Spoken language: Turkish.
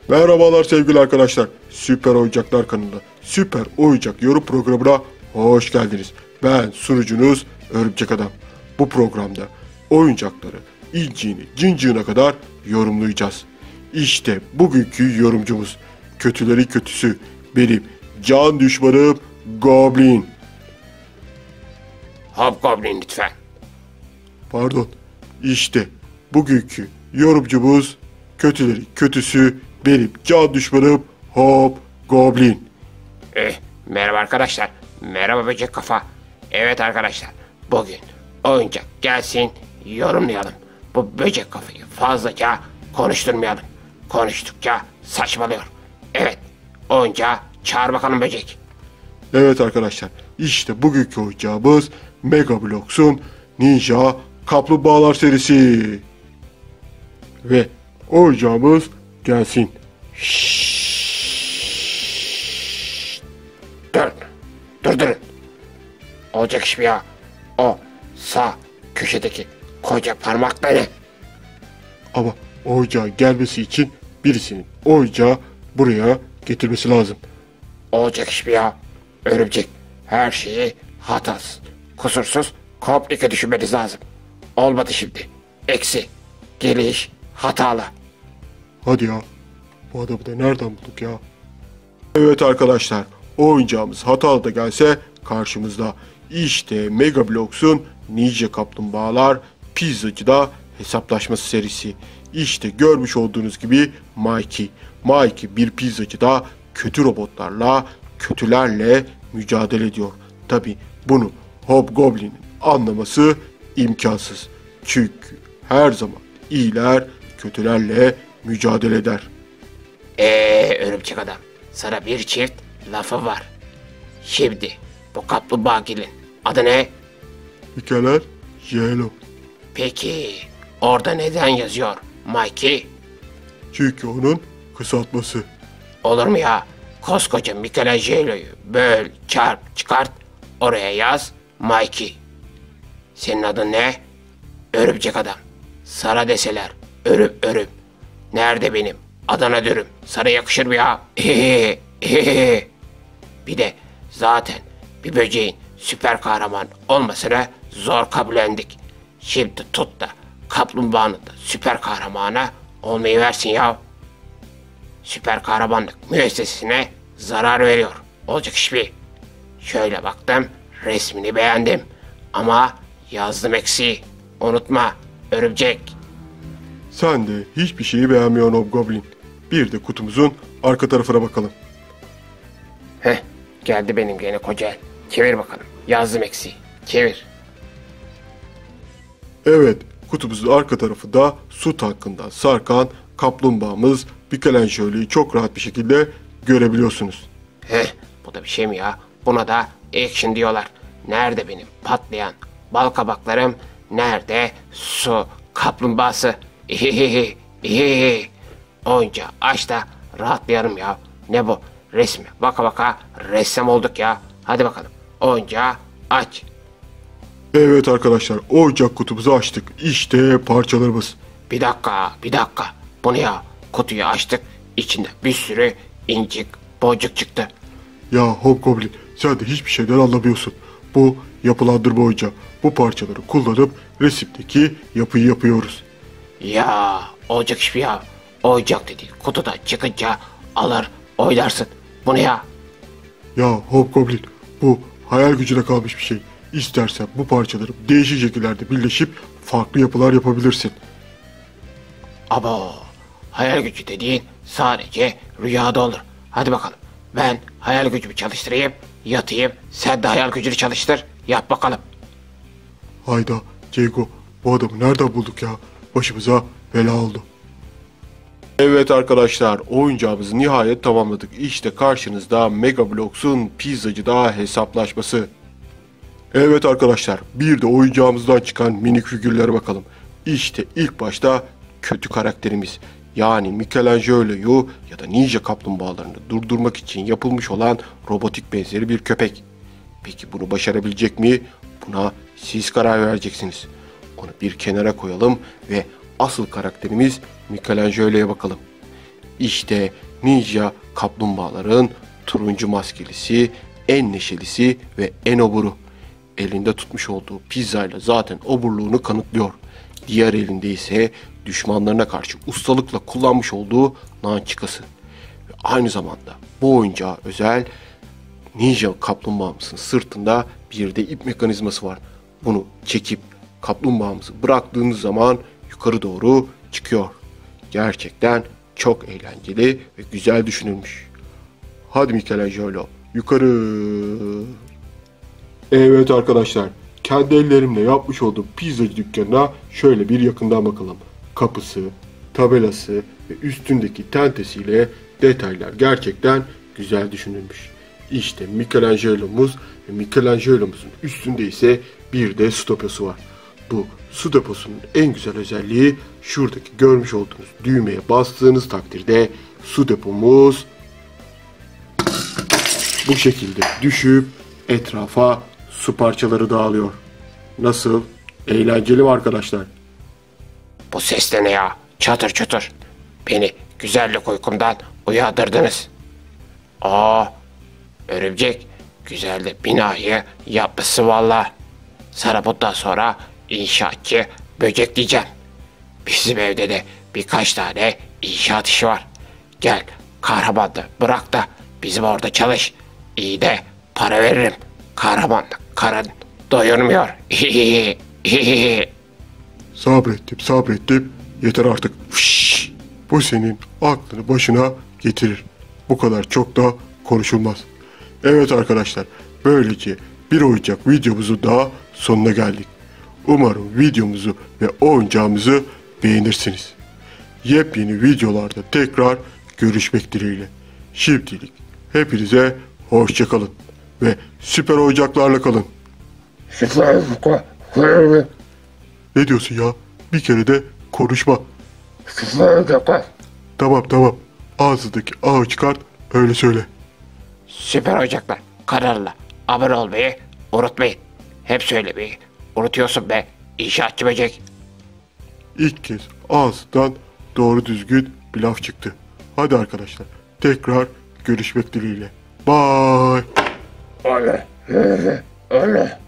Merhabalar sevgili arkadaşlar. Süper Oyuncaklar kanalında Süper Oyuncak yorum programına hoş geldiniz. Ben sunucunuz Örümcek Adam. Bu programda oyuncakları inciğine cincığına kadar yorumlayacağız. İşte bugünkü yorumcumuz, kötüleri kötüsü, benim can düşmanım Goblin. Hobgoblin lütfen. Pardon. İşte bugünkü yorumcumuz, kötüleri kötüsü, benim can düşmanım Hobgoblin. Merhaba arkadaşlar. Merhaba böcek kafa. Evet arkadaşlar. Bugün oyuncak gelsin yorumlayalım. Bu böcek kafayı fazlaca konuşturmayalım. Konuştukça saçmalıyor. Evet. Oyuncağı çağır bakalım böcek. Evet arkadaşlar, işte bugünkü oyuncağımız Mega Bloks'un Ninja Kaplumbağalar serisi. Ve oyuncağımız gelsin. Durun. Olacak iş mi ya? O sağ köşedeki koca parmakla ne? Ama oyuncağın gelmesi için birisinin oyuncağı buraya getirmesi lazım. Olacak iş mi ya? Örümcek her şeyi hatasız, kusursuz, komplike düşünmeniz lazım. Olmadı şimdi. Eksi, geliş, hatalı. Hadi ya, bu adamı da nereden bulduk ya? Evet arkadaşlar, oyuncağımız hatalı da gelse karşımızda. İşte Mega Bloks'un Ninja Kaplumbağalar Pizzacı'da hesaplaşması serisi. İşte görmüş olduğunuz gibi Mikey. Mikey bir pizzacıda kötü robotlarla, kötülerle mücadele ediyor. Tabi bunu Hobgoblin'in anlaması imkansız. Çünkü her zaman iyiler kötülerle mücadele eder. Örümcek adam, sana bir çift lafı var. Şimdi bu kaplumbağagilin adı ne? Michelangelo. Peki orada neden yazıyor Mikey? Çünkü onun kısaltması. Olur mu ya? Koskoca Michelangelo'yu böl, çarp, çıkart, oraya yaz Mikey. Senin adın ne? Örümcek adam. Sana deseler örüm. Nerede benim Adana dürüm? Sana yakışır mı ya? Bir de zaten bir böceğin süper kahraman olmasını zor kabullendik. Şimdi tut da kaplumbağanın da süper kahramana olmayı versin ya. Süper kahramanlık müessesesine zarar veriyor. Olacak iş mi? Şöyle baktım, resmini beğendim. Ama yazdım eksiği. Unutma, örümcek. Sen de hiçbir şeyi beğenmiyorsun Hobgoblin. Bir de kutumuzun arka tarafına bakalım. Geldi benim gene koca el. Çevir bakalım. Yazdım eksiği. Çevir. Evet, kutumuzun arka tarafında su tankından sarkan kaplumbağamız Michelangelo'yu çok rahat bir şekilde görebiliyorsunuz. Bu da bir şey mi ya? Buna da action diyorlar. Nerede benim patlayan bal kabaklarım? Nerede su kaplumbağası? Oyuncağı aç da rahatlayalım ya. Ne bu? Resmi baka baka ressam olduk ya. Hadi bakalım. Oyuncağı aç. Evet arkadaşlar, oyuncak kutumuzu açtık. İşte parçalarımız. Bir dakika. Bu ne ya? Kutuyu açtık. İçinde bir sürü incik, boncuk çıktı. Ya Hobgoblin, sen de hiçbir şeyden anlamıyorsun. Bu yapılandırma oyuncağı. Bu parçaları kullanıp resimdeki yapıyı yapıyoruz. Ya olacak iş mi ya? Oyuncak dedi. Kutudan çıkınca alır oynarsın. Bu ne ya? Ya Hobgoblin, bu hayal gücüne kalmış bir şey. İstersen bu parçaları değişik şekillerde birleşip farklı yapılar yapabilirsin. Abo, hayal gücü dediğin sadece rüyada olur. Hadi bakalım. Ben hayal gücümü çalıştırayım, yatayım. Sen de hayal gücünü çalıştır. Yap bakalım. Hayda Ceygo, bu adamı nereden bulduk ya? Başımıza bela oldu. Evet arkadaşlar, oyuncağımızı nihayet tamamladık. İşte karşınızda Mega Bloks'un Pizzacı'da hesaplaşması. Evet arkadaşlar, bir de oyuncağımızdan çıkan minik figürlere bakalım. İşte ilk başta kötü karakterimiz. Yani Michelangelo'yu ya da Ninja kaplumbağalarını durdurmak için yapılmış olan robotik benzeri bir köpek. Peki bunu başarabilecek mi? Buna siz karar vereceksiniz. Onu bir kenara koyalım ve asıl karakterimiz Michelangelo'ya bakalım. İşte ninja kaplumbağaların turuncu maskelisi, en neşelisi ve en oburu. Elinde tutmuş olduğu pizzayla zaten oburluğunu kanıtlıyor. Diğer elinde ise düşmanlarına karşı ustalıkla kullanmış olduğu nançikası. Ve aynı zamanda bu oyuncağa özel ninja kaplumbağamızın sırtında bir de ip mekanizması var. Bunu çekip kaplumbağamızı bıraktığınız zaman yukarı doğru çıkıyor. Gerçekten çok eğlenceli ve güzel düşünülmüş. Hadi Michelangelo, yukarı. Evet arkadaşlar, kendi ellerimle yapmış olduğum pizzacı dükkanına şöyle bir yakından bakalım. Kapısı, tabelası ve üstündeki tentesiyle detaylar gerçekten güzel düşünülmüş. İşte Michelangelo'muz ve Michelangelo'muzun üstünde ise bir de su deposu var. Bu su deposunun en güzel özelliği şuradaki görmüş olduğunuz düğmeye bastığınız takdirde su depomuz bu şekilde düşüp etrafa su parçaları dağılıyor. Nasıl? Eğlenceli mi arkadaşlar? Bu ses de ne ya? Çatır çatır. Beni güzellik uykumdan uyandırdınız. Aa, örümcek güzel de binayı yapmışsın valla. Sana bundan sonra inşaatçı böcek diyeceğim. Bizim evde de birkaç tane inşaat işi var. Gel kahramanı bırak da bizim orada çalış. İyi de para veririm. Kahramanlık karın doyurmuyor. Sabrettim. Yeter artık. Fış! Bu senin aklını başına getirir. Bu kadar çok da konuşulmaz. Evet arkadaşlar, böylece bir oyuncak videomuzun daha sonuna geldik. Umarım videomuzu ve oyuncağımızı beğenirsiniz. Yepyeni videolarda tekrar görüşmek dileğiyle. Şimdilik hepinize hoşça kalın ve süper oyuncaklarla kalın. Ne diyorsun ya? Bir kere de konuşma. Tamam. Ağzındaki ağı çıkart, öyle söyle. Süper Oyuncaklar kanalına abone olmayı unutmayın. Hep söylemeyi unutuyorsun be inşaatçı böcek. İlk kez ağzından doğru düzgün bir laf çıktı. Hadi arkadaşlar, tekrar görüşmek dileğiyle. Bye. Öyle.